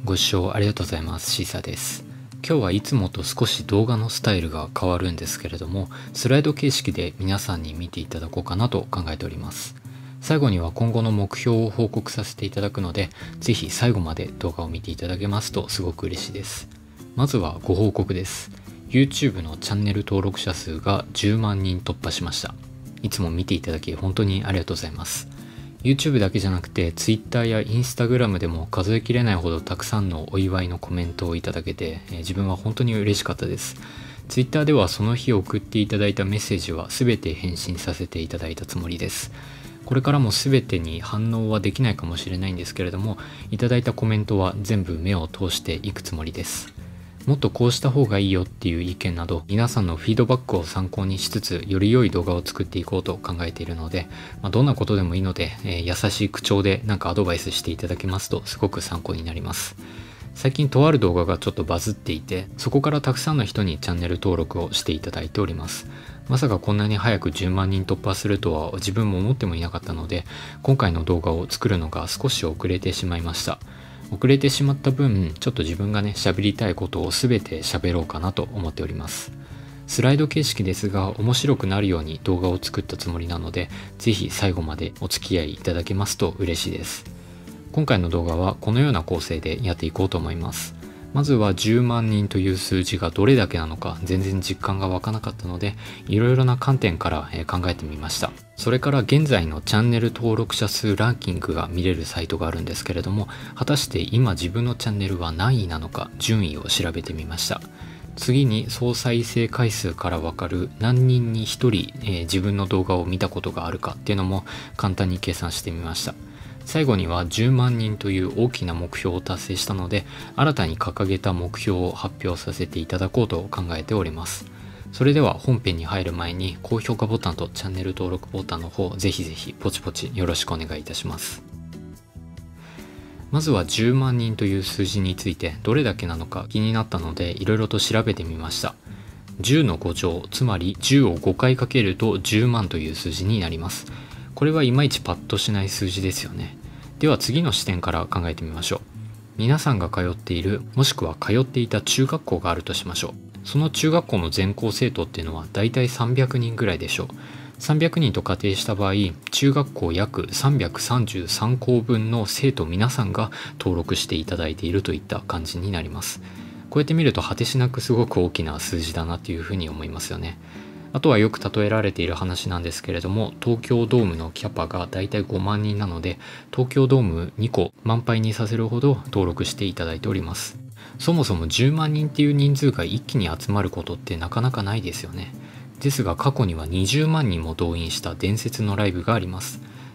ご視聴ありがとうございます。シーサーです。今日はいつもと少し動画のスタイルが変わるんですけれども、スライド形式で皆さんに見ていただこうかなと考えております。最後には今後の目標を報告させていただくので、ぜひ最後まで動画を見ていただけますとすごく嬉しいです。まずはご報告です。YouTube のチャンネル登録者数が10万人突破しました。いつも見ていただき本当にありがとうございます。YouTube だけじゃなくて Twitter や Instagram でも数えきれないほどたくさんのお祝いのコメントをいただけて、自分は本当に嬉しかったです。Twitter ではその日送っていただいたメッセージは全て返信させていただいたつもりです。これからも全てに反応はできないかもしれないんですけれども、いただいたコメントは全部目を通していくつもりです。もっとこうした方がいいよっていう意見など、皆さんのフィードバックを参考にしつつ、より良い動画を作っていこうと考えているので、どんなことでもいいので、優しい口調でなんかアドバイスしていただけますとすごく参考になります。最近とある動画がちょっとバズっていて、そこからたくさんの人にチャンネル登録をしていただいております。まさかこんなに早く10万人突破するとは自分も思ってもいなかったので、今回の動画を作るのが少し遅れてしまいました。遅れてしまった分、ちょっと自分が喋りたいことを全て喋ろうかなと思っております。スライド形式ですが、面白くなるように動画を作ったつもりなので、ぜひ最後までお付き合いいただけますと嬉しいです。今回の動画はこのような構成でやっていこうと思います。まずは10万人という数字がどれだけなのか全然実感が湧かなかったので、いろいろな観点から考えてみました。それから現在のチャンネル登録者数ランキングが見れるサイトがあるんですけれども、果たして今自分のチャンネルは何位なのか順位を調べてみました。次に総再生回数からわかる何人に1人、自分の動画を見たことがあるかっていうのも簡単に計算してみました。最後には10万人という大きな目標を達成したので、新たに掲げた目標を発表させていただこうと考えております。それでは本編に入る前に高評価ボタンとチャンネル登録ボタンの方、ぜひぜひポチポチよろしくお願いいたします。まずは10万人という数字についてどれだけなのか気になったので、いろいろと調べてみました。10の5乗、つまり10を5回かけると10万という数字になります。これはいまいちパッとしない数字ですよね。では次の視点から考えてみましょう。皆さんが通っている、もしくは通っていた中学校があるとしましょう。その中学校の全校生徒っていうのはだいたい300人ぐらいでしょう。300人と仮定した場合、中学校約333校分の生徒皆さんが登録していただいているといった感じになります。こうやって見ると果てしなくすごく大きな数字だなというふうに思いますよね。あとはよく例えられている話なんですけれども、東京ドームのキャパがだいたい5万人なので、東京ドーム2個満杯にさせるほど登録していただいております。そもそも10万人っていう人数が一気に集まることってなかなかないですよね。ですが過去には20万人も動員した伝説のライブがあります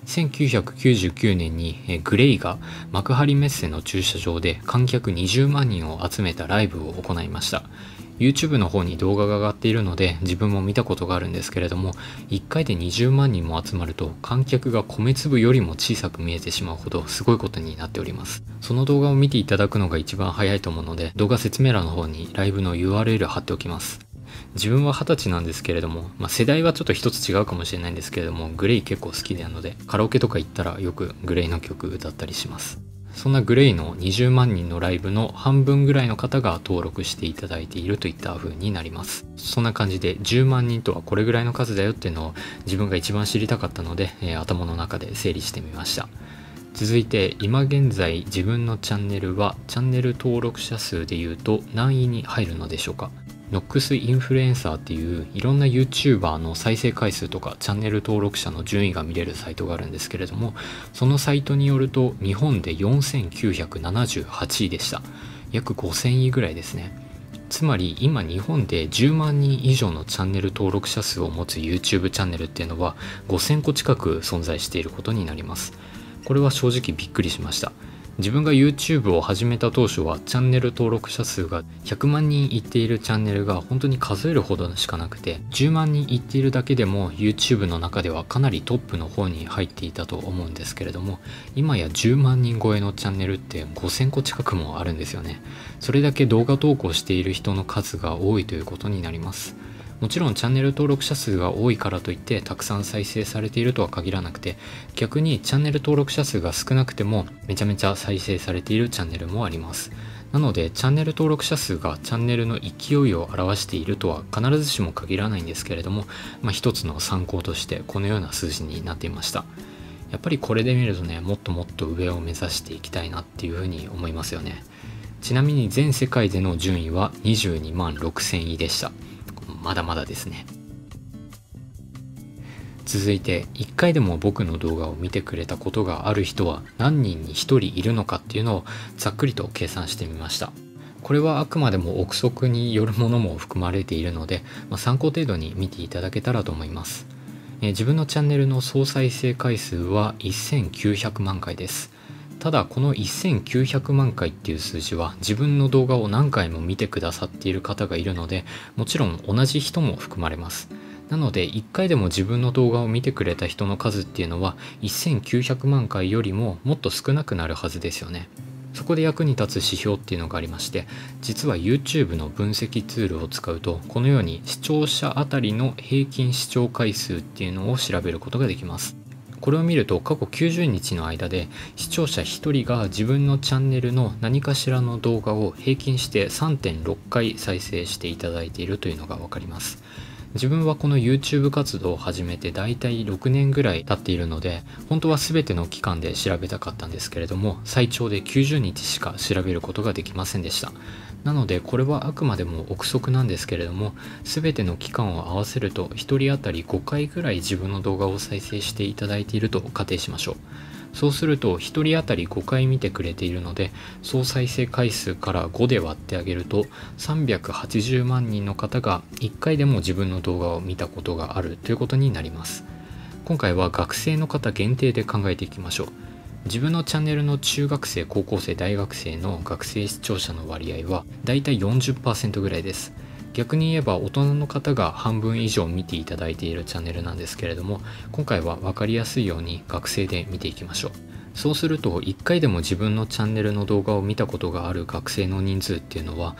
。1999年にグレイが幕張メッセの駐車場で観客20万人を集めたライブを行いました。YouTube の方に動画が上がっているので自分も見たことがあるんですけれども、1回で20万人も集まると観客が米粒よりも小さく見えてしまうほどすごいことになっております。その動画を見ていただくのが一番早いと思うので、動画説明欄の方にライブの URL 貼っておきます。自分は20歳なんですけれども、世代はちょっと一つ違うかもしれないんですけれども、グレイ結構好きなので、カラオケとか行ったらよくグレイの曲歌ったりします。そんなグレイの20万人のライブの半分ぐらいの方が登録していただいているといった風になります。そんな感じで10万人とはこれぐらいの数だよっていうのを自分が一番知りたかったので、頭の中で整理してみました。続いて今現在自分のチャンネルはチャンネル登録者数でいうと何位に入るのでしょうか。ノックスインフルエンサーっていういろんな YouTuber の再生回数とかチャンネル登録者の順位が見れるサイトがあるんですけれども、そのサイトによると日本で4978位でした。約5000位ぐらいですね。つまり今日本で10万人以上のチャンネル登録者数を持つ YouTube チャンネルっていうのは5000個近く存在していることになります。これは正直びっくりしました。自分が YouTube を始めた当初はチャンネル登録者数が100万人いっているチャンネルが本当に数えるほどしかなくて、10万人いっているだけでも YouTube の中ではかなりトップの方に入っていたと思うんですけれども、今や10万人超えのチャンネルって5000個近くもあるんですよね。それだけ動画投稿している人の数が多いということになります。 もちろんチャンネル登録者数が多いからといってたくさん再生されているとは限らなくて、逆にチャンネル登録者数が少なくてもめちゃめちゃ再生されているチャンネルもあります。なのでチャンネル登録者数がチャンネルの勢いを表しているとは必ずしも限らないんですけれども、一つの参考としてこのような数字になっていました。やっぱりこれで見るとね、もっともっと上を目指していきたいなっていうふうに思いますよね。ちなみに全世界での順位は22万6000位でした。まだまだですね。続いて、1回でも僕の動画を見てくれたことがある人は何人に1人いるのかっていうのをざっくりと計算してみました。これはあくまでも憶測によるものも含まれているので、参考程度に見ていただけたらと思います。自分のチャンネルの総再生回数は1900万回です。ただこの1900万回っていう数字は自分の動画を何回も見てくださっている方がいるので、もちろん同じ人も含まれます。なので1回でも自分の動画を見てくれた人の数っていうのは1900万回よりももっと少なくなるはずですよね。そこで役に立つ指標っていうのがありまして、実は YouTube の分析ツールを使うとこのように視聴者あたりの平均視聴回数っていうのを調べることができます。これを見ると過去90日の間で視聴者1人が自分のチャンネルの何かしらの動画を平均して3.6 回再生していただいているというのがわかります。自分はこの YouTube 活動を始めてだいたい6年ぐらい経っているので、本当は全ての期間で調べたかったんですけれども、最長で90日しか調べることができませんでした。なのでこれはあくまでも憶測なんですけれども、全ての期間を合わせると1人当たり5回ぐらい自分の動画を再生していただいていると仮定しましょう。そうすると1人当たり5回見てくれているので、総再生回数から5で割ってあげると380万人の方が1回でも自分の動画を見たことがあるということになります。今回は学生の方限定で考えていきましょう。自分のチャンネルの中学生、高校生、大学生の学生視聴者の割合はだいたい 40% ぐらいです。逆に言えば大人の方が半分以上見ていただいているチャンネルなんですけれども、今回は分かりやすいように学生で見ていきましょう。そうすると1回でも自分のチャンネルの動画を見たことがある学生の人数っていうのは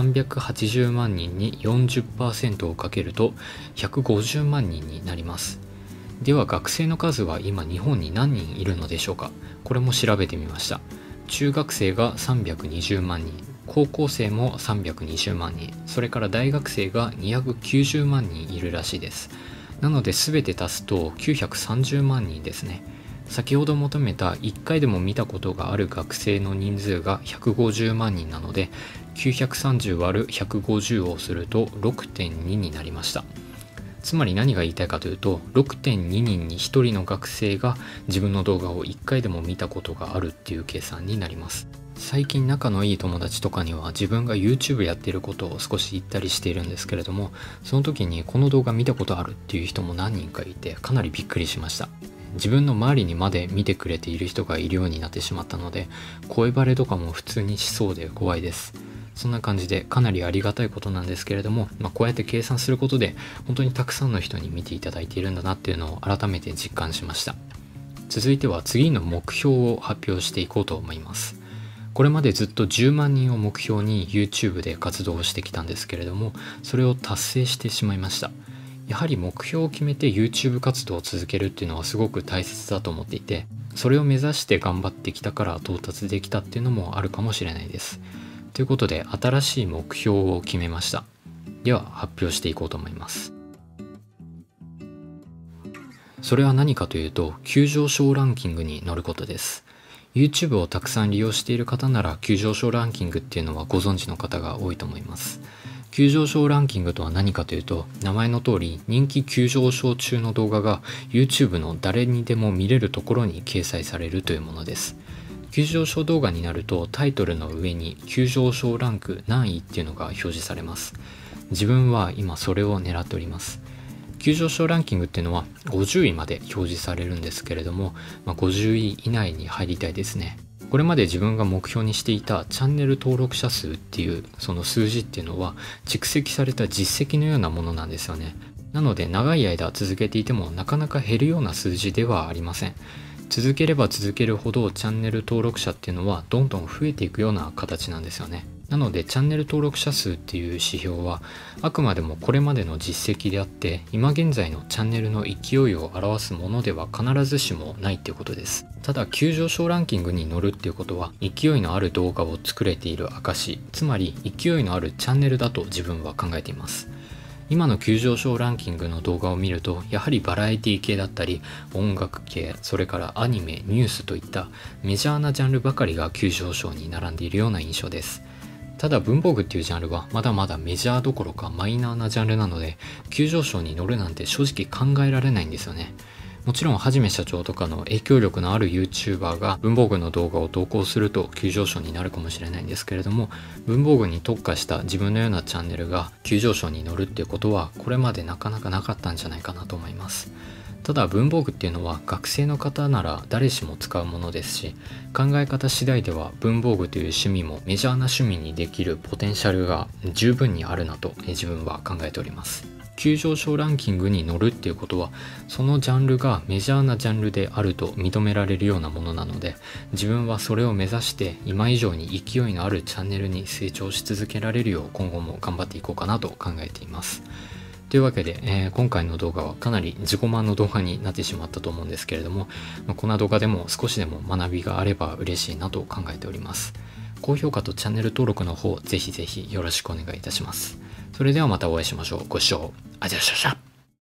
380万人に 40% をかけると150万人になります。では学生の数は今日本に何人いるのでしょうか。これも調べてみました。中学生が320万人、高校生も320万人、それから大学生が290万人いるらしいです。なので全て足すと930万人ですね。先ほど求めた1回でも見たことがある学生の人数が150万人なので、930割る150をすると 6.2 になりました。つまり何が言いたいかというと、6.2 人に1人の学生が自分の動画を1回でも見たことがあるっていう計算になります。最近仲のいい友達とかには自分が YouTube やってることを少し言ったりしているんですけれども、その時にこの動画見たことあるっていう人も何人かいて、かなりびっくりしました。自分の周りにまで見てくれている人がいるようになってしまったので、声バレとかも普通にしそうで怖いです。そんな感じでかなりありがたいことなんですけれども、こうやって計算することで本当にたくさんの人に見ていただいているんだなっていうのを改めて実感しました。続いては次の目標を発表していこうと思います。これまでずっと10万人を目標に YouTube で活動してきたんですけれども、それを達成してしまいました。やはり目標を決めて YouTube 活動を続けるっていうのはすごく大切だと思っていて、それを目指して頑張ってきたから到達できたっていうのもあるかもしれないです。ということで新しい目標を決めました。では発表していこうと思います。それは何かというと、急上昇ランキングに乗ることです。YouTube をたくさん利用している方なら急上昇ランキングっていうのはご存知の方が多いと思います。急上昇ランキングとは何かというと、名前の通り人気急上昇中の動画が YouTube の誰にでも見れるところに掲載されるというものです。急上昇動画になるとタイトルの上に急上昇ランク何位っていうのが表示されます。自分は今それを狙っております。急上昇ランキングっていうのは50位まで表示されるんですけれども、50位以内に入りたいですね。これまで自分が目標にしていたチャンネル登録者数っていうその数字っていうのは蓄積された実績のようなものなんですよね。なので長い間続けていてもなかなか減るような数字ではありません。続ければ続けるほどチャンネル登録者っていうのはどんどん増えていくような形なんですよね。 なのでチャンネル登録者数っていう指標はあくまでもこれまでの実績であって、今現在のチャンネルの勢いを表すものでは必ずしもないっていうことです。ただ急上昇ランキングに乗るっていうことは勢いのある動画を作れている証、つまり勢いのあるチャンネルだと自分は考えています。今の急上昇ランキングの動画を見ると、やはりバラエティ系だったり音楽系、それからアニメ、ニュースといったメジャーなジャンルばかりが急上昇に並んでいるような印象です。ただ文房具っていうジャンルはまだまだメジャーどころかマイナーなジャンルなので、急上昇に乗るなんて正直考えられないんですよね。もちろんはじめ社長とかの影響力のある YouTuber が文房具の動画を投稿すると急上昇になるかもしれないんですけれども、文房具に特化した自分のようなチャンネルが急上昇に乗るっていうことはこれまでなかなかなかったんじゃないかなと思います。ただ文房具っていうのは学生の方なら誰しも使うものですし、考え方次第では文房具という趣味もメジャーな趣味にできるポテンシャルが十分にあるなと自分は考えております。急上昇ランキングに乗るっていうことは、そのジャンルがメジャーなジャンルであると認められるようなものなので、自分はそれを目指して今以上に勢いのあるチャンネルに成長し続けられるよう今後も頑張っていこうかなと考えています。というわけで、今回の動画はかなり自己満の動画になってしまったと思うんですけれども、こんな動画でも少しでも学びがあれば嬉しいなと考えております。高評価とチャンネル登録の方ぜひぜひよろしくお願いいたします。それではまたお会いしましょう。ご視聴ありがとうございました。